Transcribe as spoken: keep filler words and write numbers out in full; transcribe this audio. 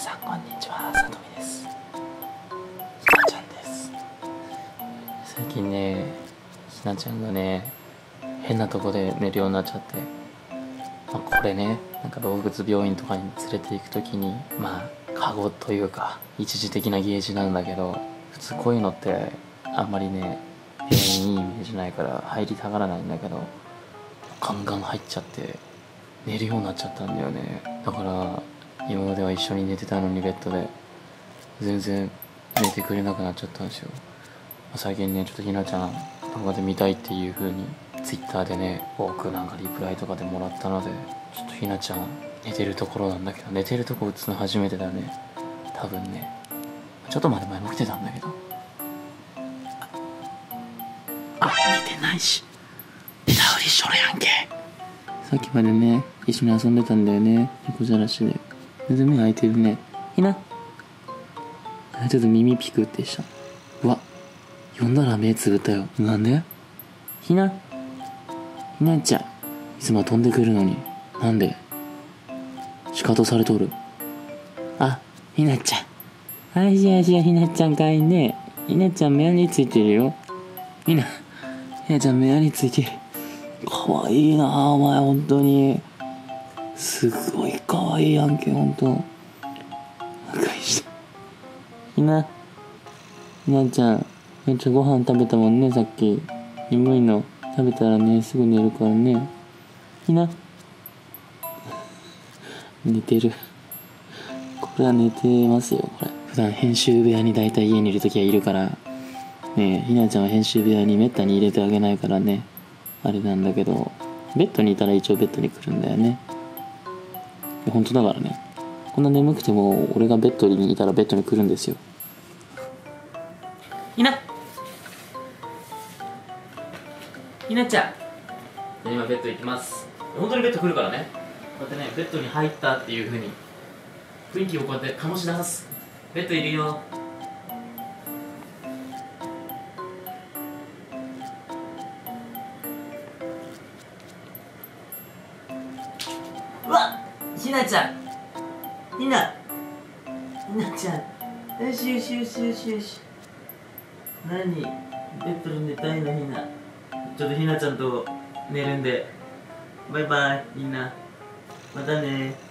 さんこんにちは、さとみです。ひなちゃんです。最近ね、ひなちゃんがね変なとこで寝るようになっちゃって、まあ、これねなんか動物病院とかに連れて行く時にまあカゴというか一時的なゲージなんだけど、普通こういうのってあんまりね病院いいイメージないから入りたがらないんだけど、ガンガン入っちゃって寝るようになっちゃったんだよね。だから今までは一緒に寝てたのにベッドで全然寝てくれなくなっちゃったんですよ。最近ねちょっとひなちゃん動画で見たいっていう風にツイッターでね多くなんかリプライとかでもらったので、ちょっとひなちゃん寝てるところなんだけど、寝てるとこ映すの初めてだね多分ね。ちょっと前前も来てたんだけど、あ寝てないし寝たふりしとるやんけ。さっきまでね一緒に遊んでたんだよね、猫じゃらしで。目目開いてるね。ひなちょっと耳ピクってした。うわ呼んだら目つぶったよ。なんでひなひなちゃんいつも飛んでくるのになんでシカトされとる。あひなちゃん、あいしあいしひなちゃんかいね。ひなちゃん目についてるよ。ひなひなちゃん目についてる。かわいいなあお前、ほんとにすごいかわいいやんけ、ほんと。ひなひなちゃんめっちゃご飯食べたもんね、さっき。眠いの食べたらねすぐ寝るからね。ひな寝てる。これは寝てますよ。これ普段編集部屋にだいたい家にいるときはいるからね。ひなちゃんは編集部屋にめったに入れてあげないからねあれなんだけど、ベッドにいたら一応ベッドに来るんだよね。本当だからね、こんな眠くても俺がベッドにいたらベッドに来るんですよ。ひなひなちゃん今ベッド行きます。本当にベッド来るからね。こうやってねベッドに入ったっていう風に雰囲気をこうやって醸し出す。ベッドいるよ。うわっひなちゃん、ひなひなちゃん、よしよしよしよしよし。何ベッドで寝たいのひな。ちょっとひなちゃんと寝るんでバイバイみんな、またね。